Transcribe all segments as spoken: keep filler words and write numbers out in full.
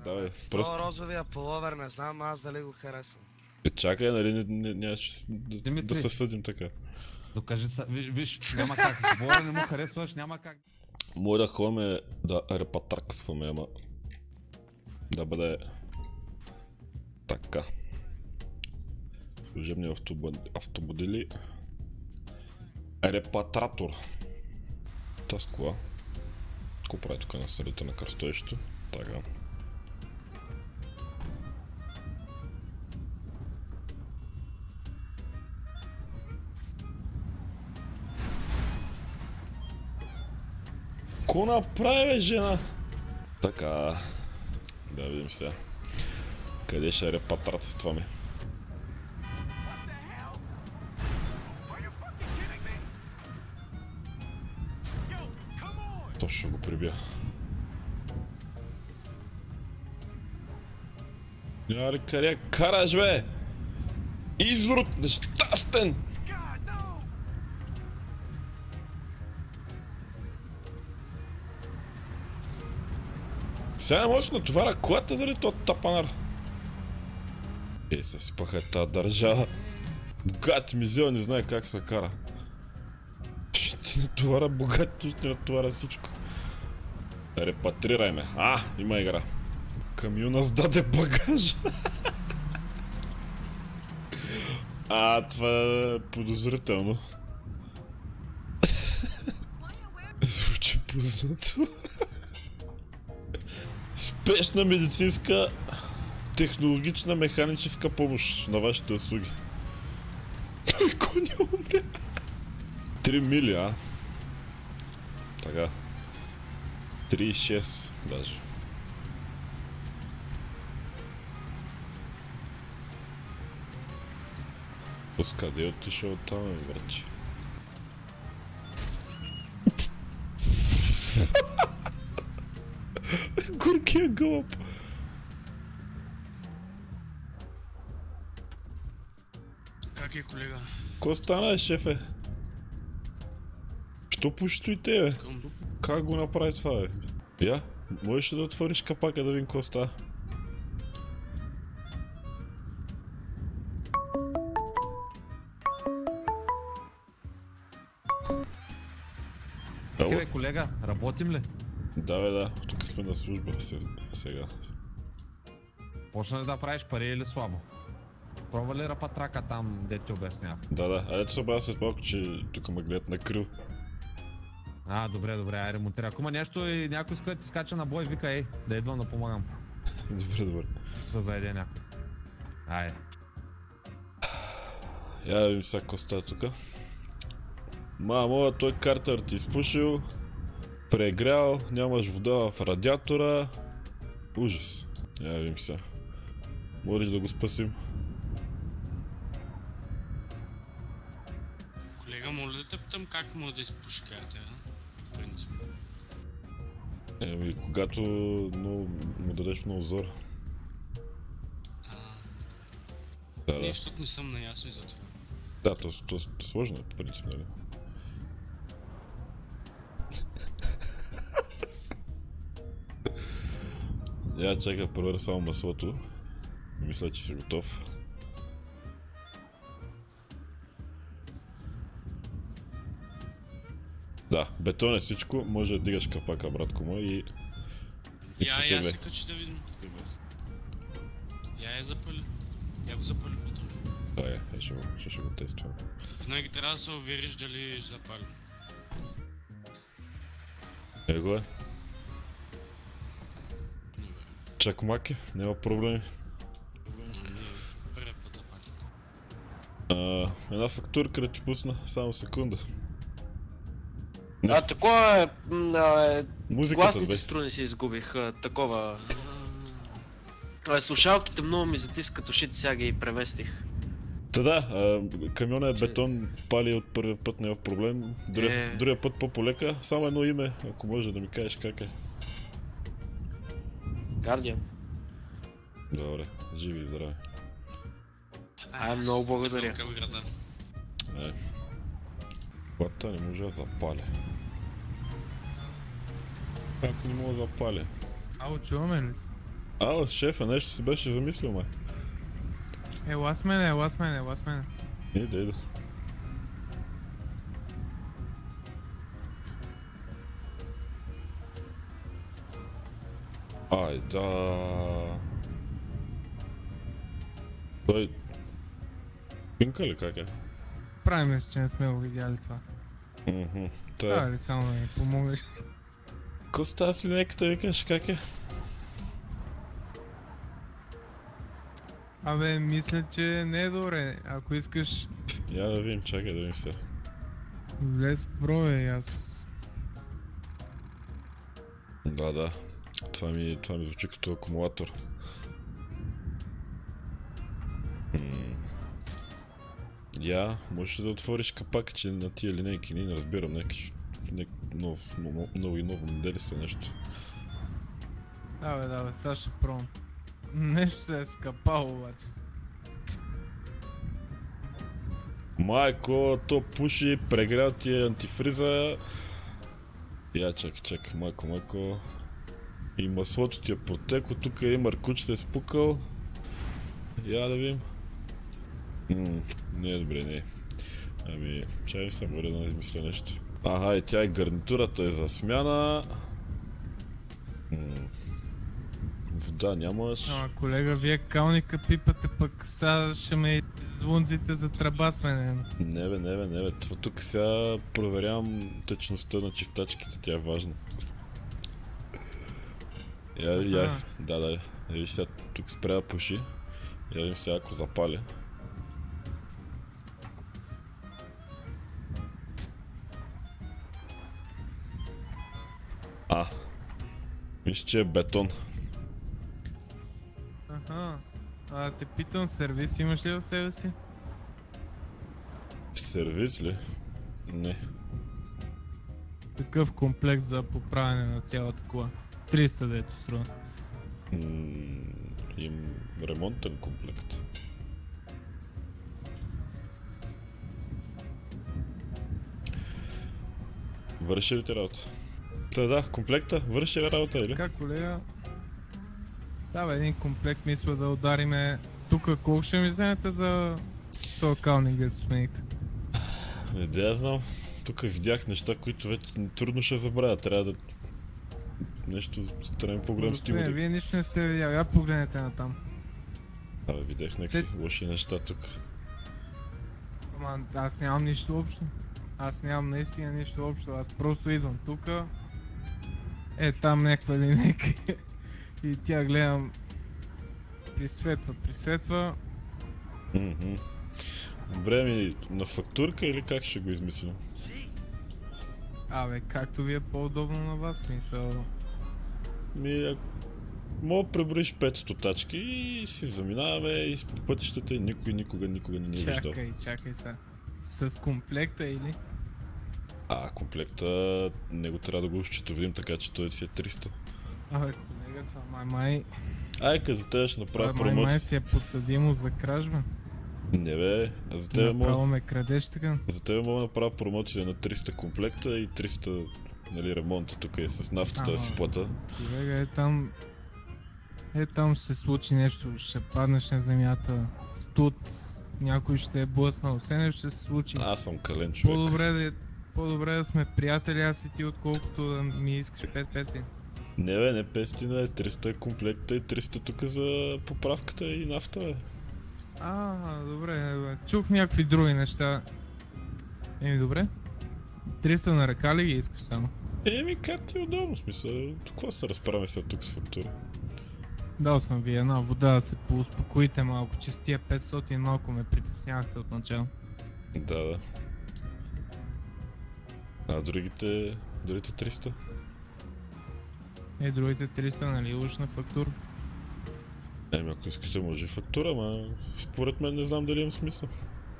давай. Сто Просто... розовия пуловер, не знам аз дали го харесвам. Е, чакай, нали нямаш да, да се съдим така. Докажи са, виж, виж, няма как, Бора не му харесваш, няма как. Може да ходим да репатраксваме, ама... Да бъде... Така. Служебни автомобили. Репатратор. Та с кола. Ко прави тук на средата на кръстовището? Така. Ко направи, бе, жена? Така. Да видим сега. Къде ще репатратстваме? То ще го прибия. Няма ли къде караш, бе? Изрод, нещастен! Сега не може да натоваря колата заради този тапанар. Е, се сипаха тази държава. Богат мизел не знае как се кара. Ще ти натоваря богат, ще ти натоваря всичко. Репатрирай ме. А, има игра. Камиона сдаде багаж. А, това е подозрително. Звучи познато. Спешна медицинска технологична механическа помощ на вашите услуги. Той коня умре. Три мили, а? Така. Три и шест даже. Къде е отишъл там, врачи? Горкия гълъб! Как е, колега? Ко стана, шефе? Що пушто и те, бе? Как го направи това, бе? Я, можеш да отвориш капака да видим ко става? Окей, колега, работим ли? Да, бе, да. Тук сме на служба сега. Почна ли да правиш пари или слабо? Пробва ли рапатрака там, де ти обяснях? Да, да. Айде се обадя след малко, че тук ме гледат на крил. А, добре, добре, ай ремонтира. Ако има нещо и някой иска да ти скача на бой, вика, ей, да идвам да помагам. Добре, добре. За заеде някой. Айде. Я да видим сега какво става тука. Мамо, той картер ти изпушил, прегрял, нямаш вода в радиатора. Ужас. Я да видим сега. Може ли да го спасим? Колега, моля да те питам как мога да изпуши картера? В принцип. Еми, когато но, му дадеш много зор. Да, да. Нещо не съм наясно и за това. Да, то, то, то сложно е, по принцип, нали? Я чакай, проверя само маслото. Мисля, че си готов. Да, бетон е всичко, може да дигаш капака, братко мой, и... Я, я се качи да видим. Я я запали. Я го запали бетон. Да, е, ще, ще, ще го тествам. Винаги трябва да се увериш дали запали. Его е. Чакомаки, няма проблеми. Първият път запали. А, една фактурка да ти пусна, само секунда. А, такова е... Гласните бе. струни си изгубих, а, такова... А, слушалките много ми затискат ушите, сега ги преместих. Та да, а, камионът е бетон, пали от първия път, няма проблем. Другия, Е... другия път по-полека, само едно име, ако може да ми кажеш как е. Гардиан. Добре, живи и здрави. Ай, много благодаря. Е. Бата не може да запаля. Как не мога да запаля? Ало, чуваме ли си? А, шефа, нещо си беше замислил, май. Ела с мене, ела с мене, ела с мене. Иде, иде. Ай, да. Той... Пинка ли как е? Правим се, че не сме го видяли това. Мхм. Трябва Та... ли само да ми помогнеш? Коста с линейката викаш как е? Абе, мисля, че не е добре. Ако искаш, Я да видим, чакай да видим се. влез в броя и аз... Да, да. Това ми, това ми звучи като акумулатор. М. Я, можеш ли да отвориш капак, че на тия линейки не разбирам, някакви няк... нов, ново, нови ново модели са нещо. Да бе, да бе, сега ще пробвам. Нещо се е скапало обаче. Майко, то пуши, прегрял ти е антифриза. Я, чакай, чакай, майко, майко. И маслото ти е протекло, тук и маркуч се е спукал. Я да видим. Ммм, не е добре, не е. Ами, чай се бъде да не измисля нещо. Ага, и тя и гарнитурата е за смяна. Ммм. Вода нямаш. Ама колега, вие калника пипате, пък сега ще ме звунците за тръба с мене. Не бе, не бе, не бе. Това тук сега проверявам тъчността на чистачките, тя е важна. Я, я, да, да, виж сега тук спря да пуши. Я видим сега ако запали. А, виж, че е бетон. Аха. А, те питам, сервис имаш ли в себе си? Сервис ли? Не. Такъв комплект за поправяне на цялата кола. триста дето струва. М, им ремонтен комплект. Върши ли ти работа? Та да, комплекта, върши ли работа или? Как, колега? Да бе, един комплект мисля да удариме. Тука колко ще ми вземете за този калник, дето смените? Не да я знам. Тук видях неща, които вече трудно ще забравя. Трябва да... Нещо странно по-голям стимул. Господин, вие нищо не сте видяли, я погледнете натам. Абе, видях някакви лоши неща тук. Ама аз нямам нищо общо. Аз нямам наистина нищо общо. Аз просто идвам тука. Е, там някаква линейка. И тя гледам. Присветва, присветва. Мгм. Време на фактурка или как ще го измислим? Абе, както ви е по-удобно на вас, смисъл. Ми, а... мога да преброиш петsto тачки и си заминаваме и по пътищата и никой никога никога не ни е виждал. Чакай, чакай сега. С комплекта или? А, комплекта, него трябва да го счетовидим, така че той си е триста. Абе, колега, това май май... Айка, за тебе ще направя Това май май промоция. си е подсъдимо за кражба. Не бе, а за тебе Направо мога... ме крадеш така. За тебе мога да направя промоция на триста комплекта и триста, нали, ремонта тук е с нафтата да си плата. Колега, е там... Е там ще се случи нещо, ще паднеш на земята, студ, някой ще е блъснал, все нещо ще се случи. Аз съм кален човек. По-добре да, е- по-добре да сме приятели аз и ти, отколкото да ми искаш пет пети. Не бе, не петстотин е, триста е комплекта и триста тук за поправката и нафта бе. А, добре, бе. Чух някакви други неща. Еми, добре. триста на ръка ли ги искаш само? Еми, как ти е удобно, в смисъл, какво се разправяме сега тук с фактура? Дал съм ви една вода да се поуспокоите малко, че с тия петстотин малко ме притеснявахте от начало. Да, да. А другите, другите триста? Е, другите триста, нали, уж на фактура? Еми, ако искате може и фактура, ама според мен не знам дали имам смисъл.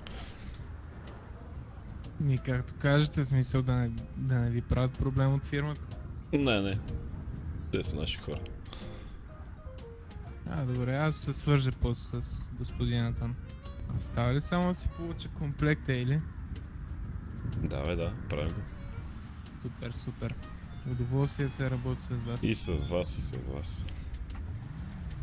И както кажете, смисъл да не, да не ви правят проблем от фирмата. Не, не. Те са наши хора. А, добре, аз ще се свържа после с господина там. А става ли само да си получа комплекта или? Да, бе, да, правим го. Супер, супер. Удоволствие се работи с вас. И с вас, и с вас.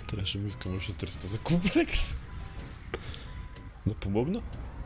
Трябваше да му искам още триста за комплект. Да помогна?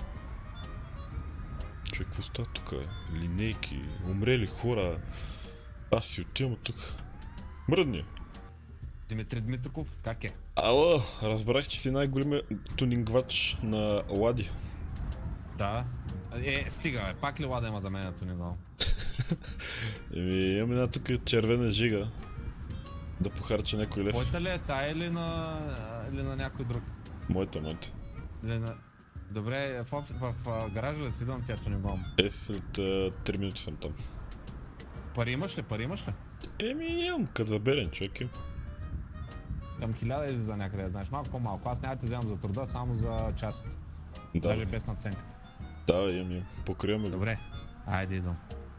Човек, какво става тук, бе? Линейки, умрели хора. Аз си отивам от тук. Мръдни. Димитри Дмитриков, как е? Ало, разбрах, че си най-големият тунингвач на Лади. Да. Е, стига, бе. Пак ли Лада има за мен на тунингвал? Еми, имам една тук червена жига. Да похарча някой лев. Твоята ли е тая или на... или на някой друг? Моята, моята. Или на... Добре, в, в, в, в гаража ли си идвам тя тунингвал? Е, след три минути съм там. Пари имаш ли? Пари имаш ли? Еми, имам, като заберен човек им. Към хиляда излиза за някъде, знаеш, малко по-малко. Аз няма да ти вземам за труда, само за част. Да, Даже без надценката. да, имам, имам. Покриваме го. Добре, айде идвам.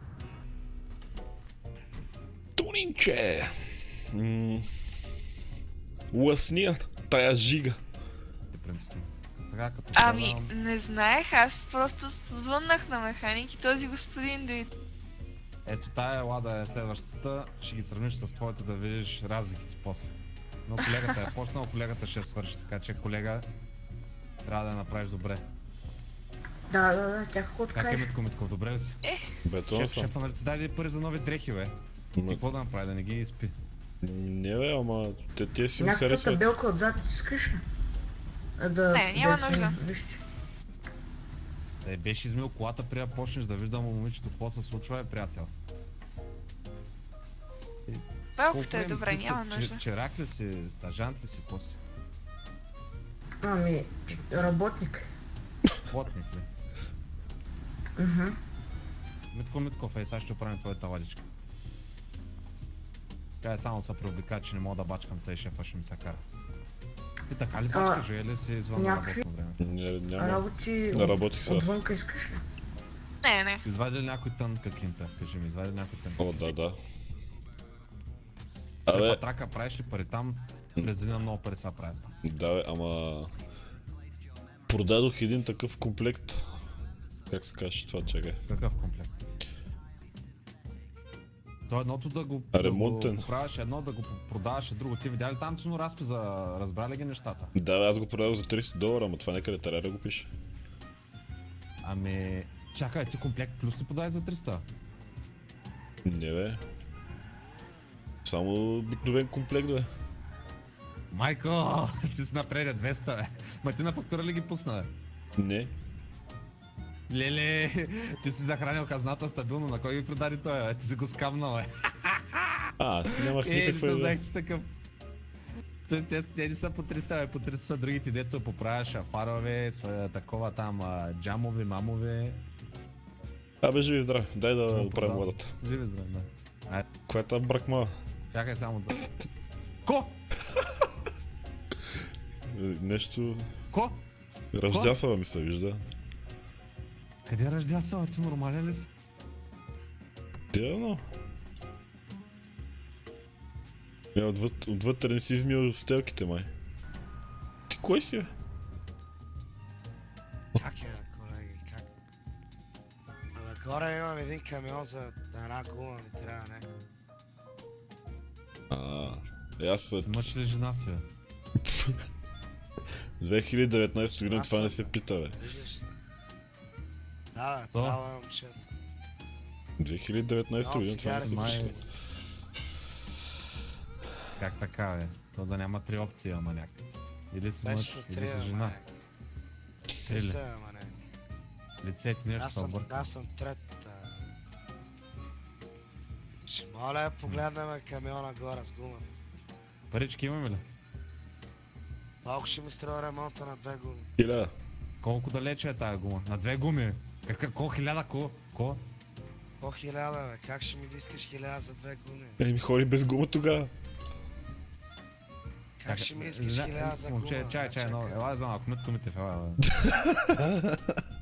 Тунинче! М- Лъсния тая жига. Ти принципно. Така като Ами, гледам- не знаех, аз просто звъннах на механик и този господин да... Ето тая Лада е следващата, ще ги сравниш с твоята да видиш разликите после. Но колегата е почнал, колегата ще свърши, така че колега, трябва да я направиш добре. Да, да, да, тя какво Как е кажеш? Митко Митков, добре ли си? Бетон Шеф, съм. шефа нали ти даде пари за нови дрехи, бе? Ти М- какво да направи, да не ги изпи? Не бе, ама те, те си ми Някаква харесват. табелка отзад искаш ли? А, Да, Не, няма да нужда. Вижте. Е, беше измил колата, преди да почнеш да виждам момичето какво се случва, е приятел. Белката е време добре, си? няма Че- нужда. Черак ли си, стажант ли си, какво си? Ами, работник. Плотник ли? Мгм. Митко Митков, е, сега ще оправим твоята ладичка. Тя е само са преоблика, че не мога да бачкам тъй шефа, ще ми се кара. И така ли бачкаш, А, или си извън някакви- работно време? Не, няма. Работи Не работих с аз. отвънка искаш ли? Не, не. Извади ли някой тън какинта? Кажи ми, извади ли някой тън? О, да, да. Абе... Абе, Трака правиш ли пари там? През деня много пари са правят. да бе, ама... Продадох един такъв комплект. Как се каже това, чакай. Какъв комплект? То едното да го, А, да го ремонтен. поправяш, едно да го продаваш, а друго. Ти видя ли там цено разпи за разбрали ги нещата? Да, бе, аз го продадох за триста долара, ама това някъде трябва да го пише. Ами... Чакай, ти комплект плюс ти подай за триста. Не бе. Само обикновен комплект, бе. Майко, ти си напреде двеста, бе. Ма ти на фактура ли ги пусна, бе? Не. Леле, ти си захранил хазната стабилно, на кой ги продаде той, бе? Ти си го скамнал, бе. А, нямах Е, никаква не идея. знаех, че си такъв. Те, те, те не са по триста, бе, по триста са другите, дето поправяш фарове, с такова там а, джамове, мамове. Абе, живи и здраве, дай да Само оправим продавам. водата. Живи здраве, да. Коя е тази бракма? Чакай само да... Ко? Е, Нещо... Ко? Ръждясава ми се вижда. Къде ръждя се, бе? Ти нормален ли си? Явно. Е, отвъд, отвътре не си измил стелките, май. Ти кой си, бе? Как е, колеги, как? А нагоре имам един камион за една гума, ми трябва някой. А, е, аз след Ти мъж ли жена си, бе? две хиляди и деветнайсета година Аз това не съм. се пита, бе. Виждаш ли? Да, бе, То? право е момчето. две хиляди и деветнайсета Много година това не се цигари, май. пита. Как така, бе? То да няма три опции, ама някак. Или си мъж, Беше или три, си ама жена. не. Три Или са, ама не. лице ти нещо Аз се съм, обърка. аз съм третата. Ще моля, погледнем камиона горе с гума. Парички имаме ли? Малко ще ми струва ремонта на две гуми. Хиляда. Колко далече е тая гума? На две гуми? Как, какво хиляда ко? Ко? По хиляда, бе, как ще ми да искаш хиляда за две гуми? Е, ми ходи без гума тогава. Как ще ми искаш Зна- хиляда за гума? Момче, чай, чай, но, Чакай. ела за малко, Митко Митев, ела, ела.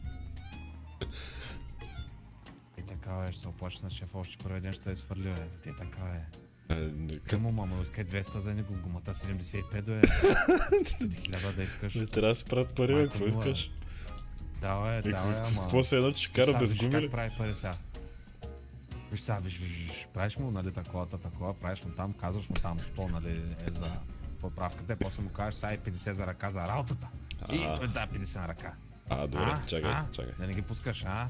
И така, бе, ще се оплача на шефа, още първи ден ще е свърли, бе. Те така, бе. Е, не, как- Къмо, мама, искай двеста за него, гумата седемдесет и пет, бе. Ти хиляда да искаш. Не трябва да се правят пари, бе, Майко какво мила. искаш? Да, бе, Е, да, бе, ама... Какво се едно, че ще кара Сега без виж гуми как ли? прави пари сега. Виж сега, виж, виж, виж, правиш му, нали, таковата, такова, правиш му там, казваш му там, сто, нали, е за подправката, и после му кажеш, сега и петдесет за ръка за работата. И А. той да петдесет на ръка. А, добре, А? чакай, А? чакай. Да не ги пускаш, а?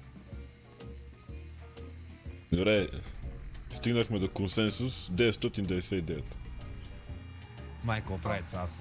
Добре, стигнахме до консенсус деветстотин деветдесет и девет. Майко, прави аз...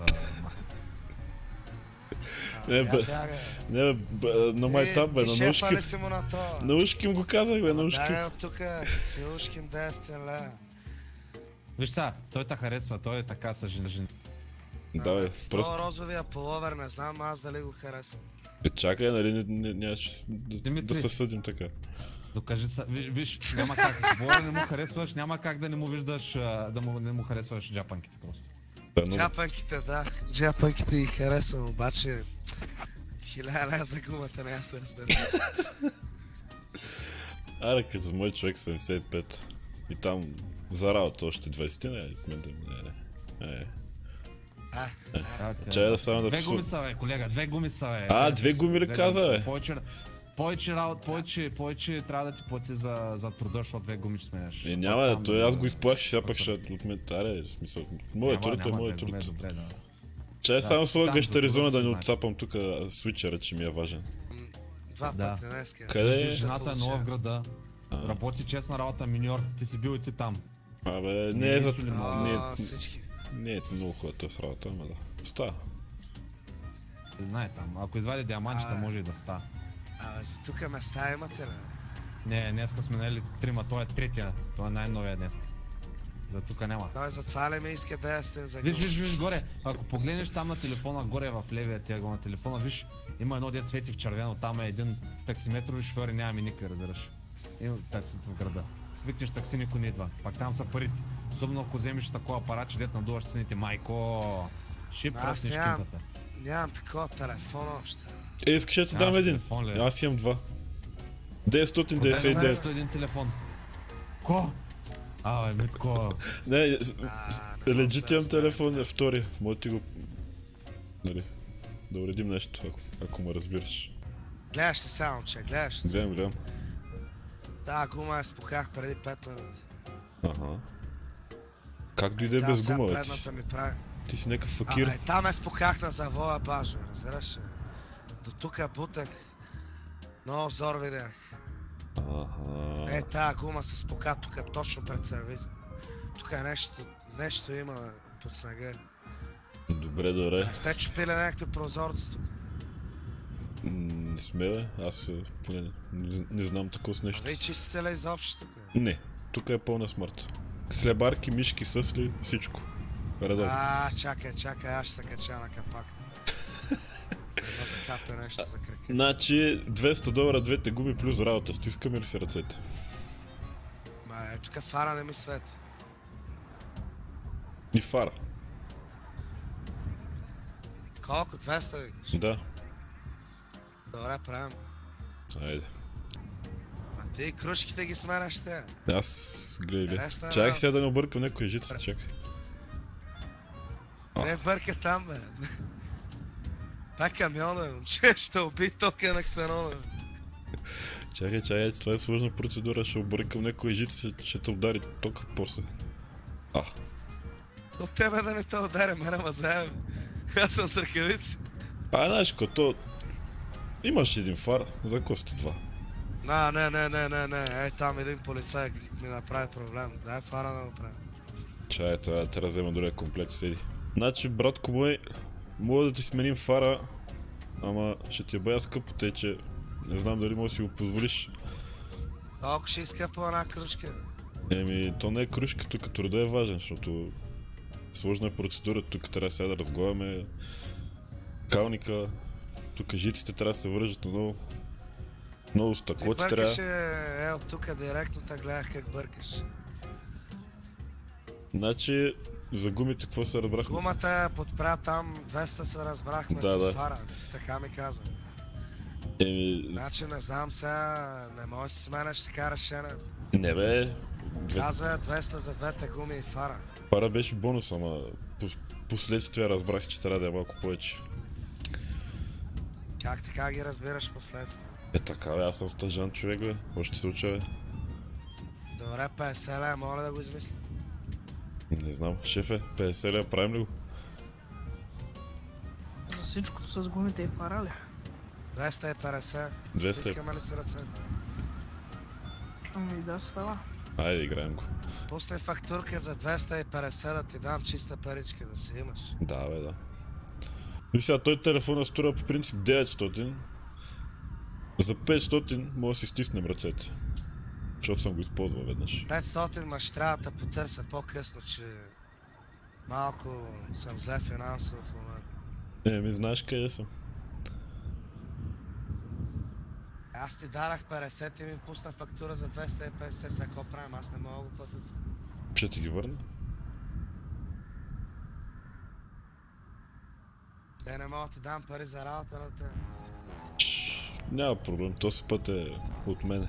Не, бе, Бяга. не, бе, на майтап, бе, Ти на шефа наушки. ли си му на то? На ушки го казах, бе, на ушки. Дай от тука, ти ушким десет лева. Виж сега, той те харесва, той е така с жени. жени. Да, бе, С просто... този розовия половер не знам аз дали го харесвам. Е, чакай, нали, не- не- нямаше да, Димитри. да се съдим така. Докажи се, виж, виж, няма как, Бора не му харесваш, няма как да не му виждаш, а, да му, не му харесваш джапанките просто. Да, но... Джапанките, да. Джапанките ги харесвам, обаче... Хиляда лева за гумата не се разбира. Аре, като за мой човек седемдесет и пет. И там за работа още двайсет, не, не, не, не, не. А, Чай да само да Две пишу. гуми са, бе, колега, две гуми са, бе. А, две гуми ли Две каза, гуми бе? са. Повече, повече, работа, повече, повече трябва да ти плати за, за труда, защото две гуми ще сменяш. Е, няма, Там, той аз го да, изплаших, сега пък защото- ще от мен. Аре, в смисъл, моят Няма, труд е няма, моят добре, труд. добре, да. Чай Да, само слага там гащаризона за да това не си отцапам тук свичера, че ми е важен. два Да. пъти днеска. Къде е? Виж, жената е нова в града, А. работи честна работа, миньор, ти си бил и ти там. Абе, не е за... Мисли ли малко? Не, А, всички. не е много хубава тази работа, ама да. Става. Знае там, ако извади диамантчета, А. може и да ста. Абе, за тука места имате, бе. Не, днеска сме нали трима, той е третия, той е най-новия днес. За тука няма. Той затова ли ме иска да ястен за Виж, гума? виж, виж горе, ако погледнеш там на телефона, горе в левия тягъл на телефона, виж, има едно дет свети в червено, там е един таксиметрови шофьор и нямаме никакви, разбираш. Има таксите в града. Викнеш такси, никой не идва. Пак там са парите. Особено ако вземеш такова апарат, че дет надуваш цените, майко, ще Аз пръснеш нямам. кинтата. Нямам такова телефон още. Е, искаш да ти Нямаш дам един. телефон, ли? Аз имам два. деветстотин деветдесет и Дай девет. на един телефон. Ко? А, бе, Митко. Не, А, не легит мога да имам се телефон, е втори. Може ти го... Нали, да уредим нещо, ако, ако ме разбираш. Гледаш ли само, че гледаш ли? Гледам, гледам. Да, гума я спуках преди пет минути. Ага. Как дойде Та без сега гума, бе? Ти, предната си- ми прави. ти си някакъв А, факир. е, там я спуках на завоя бажа, разбираш ли? До тука бутах. Много взор видях. Ага. Е, тая гума се спука тук точно пред сервиза. Тук е нещо, нещо има бе, под снега. Добре, добре. Не сте чупили някакви прозорци тук. М, Не сме, бе. Аз е, поне не, не, не знам такова с А нещо. вие чистите ли изобщо тук? Не, тук е пълна смърт. Хлебарки, мишки, съсли, всичко. Редовно. А, чакай, чакай, аз ще се кача на капака. Едно закапя нещо за крака. Значи двеста долара двете гуми плюс работа. Стискаме ли си ръцете? Ма е, тук фара не ми свети. И фара. Колко? двеста викаш? Да. Добре, правим. Айде. А ти кружките ги сменяш те. Аз гледай, гледай. Интересна е Чакай работа. сега да не объркам някоя жица, чакай. Не бърка там, бе. Та камиона, момче, ще уби тока на ксенона. Чакай, чакай, това е сложна процедура, ще объркам някоя жица, ще те удари тока после. А, До тебе да не те ударя, мера мазая, бе. Аз съм с ръкавици. а знаеш като... Имаш един фар, за кости два. На, не, не, не, не, не, ей там един полицай ми направи проблем. Дай фара да го правим. Чай, трябва да взема другия комплект, седи. Значи, братко мой, мога да ти сменим фара, ама ще ти е бая скъпо, тъй че не знам дали можеш да си го позволиш. Колко ще иска по една кружка? Еми, то не е кружка, тук труда е важен, защото сложна е процедура, тук трябва сега да разговаряме калника, тук жиците трябва да се вържат на ново. Много Ти стъкло ти бъркаш, трябва. е, от тука директно те гледах как бъркаш. Значи, за гумите какво се разбрахме? Гумата е подпря там, двеста се разбрахме Да, с да. фара, така ми каза. Еми, Значи не знам сега, не можеш да си сменяш, си караш една. не бе, две... Каза двеста за двете гуми и фара. пара беше бонус, ама по- последствие разбрах, че трябва да е малко повече. Как така ги разбираш последствия? Е така, бе, аз съм стажан човек, бе, още се уча, бе. Добре, петдесет лева, моля да го измисля. Не знам, шефе, петдесет лева правим ли го? Всичкото с гумите и фара ли? двеста и петдесет. двеста. Искаме ли се ръце? Ами да, става. Айде, играем го. Пусни фактурка за двеста и петдесет да ти дам чиста паричка да си имаш. Да, бе, да. И сега той телефона струва по принцип деветстотин. За петстотин може да си стиснем ръцете. Защото съм го използвал веднъж. петстотин, ма ще трябва да потърся по-късно, че малко съм зле финансово в момента. Е, ми знаеш къде съм. Аз ти дарах петдесет и ми пусна фактура за двеста и петдесет, сега какво правим? Аз не мога да го платя. Ще ти ги върна? Те не мога да ти дам пари за работа на те. Няма проблем, този път е от мене.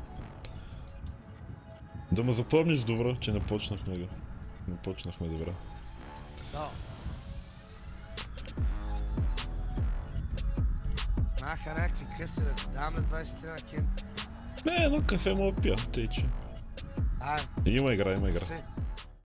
Да ме запомниш добро, че не почнахме го. Не почнахме добре. Да. Маха някакви къси да ти дам на двайсет на кинт. Не, едно кафе мога пия, тъй че. Ай, Има игра, има игра. си.